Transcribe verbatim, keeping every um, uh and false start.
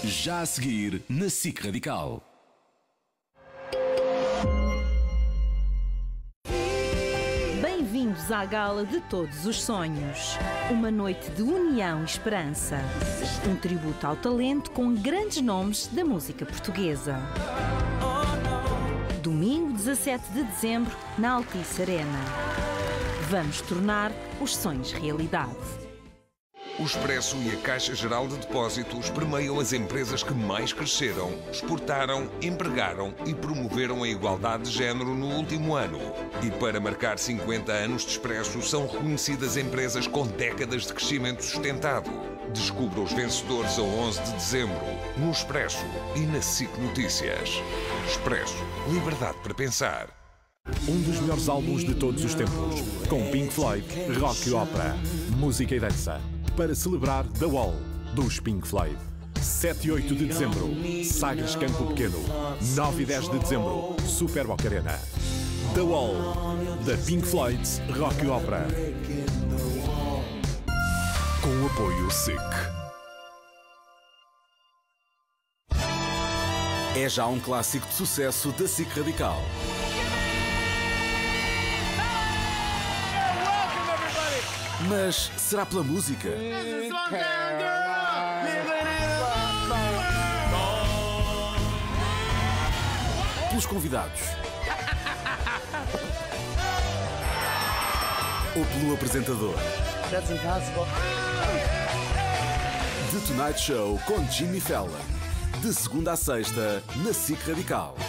Já a seguir na S I C Radical. Bem-vindos à Gala de Todos os Sonhos. Uma noite de união e esperança. Um tributo ao talento com grandes nomes da música portuguesa. Domingo dezassete de dezembro, na Altice Arena. Vamos tornar os sonhos realidade. O Expresso e a Caixa Geral de Depósitos permeiam as empresas que mais cresceram, exportaram, empregaram e promoveram a igualdade de género no último ano. E para marcar cinquenta anos de Expresso, são reconhecidas empresas com décadas de crescimento sustentado. Descubra os vencedores a onze de dezembro, no Expresso e na S I C Notícias. Expresso. Liberdade para pensar. Um dos melhores álbuns de todos os tempos, com Pink Floyd, rock e ópera, música e dança. Para celebrar The Wall, dos Pink Floyd. sete e oito de dezembro, Sagres Campo Pequeno. nove e dez de dezembro, Super Boca Arena. The Wall, da Pink Floyd, rock e ópera. Com o apoio S I C. É já um clássico de sucesso da S I C Radical. Mas será pela música? Pelos convidados? Ou pelo apresentador? The Tonight Show com Jimmy Fallon. De segunda a sexta, na S I C Radical.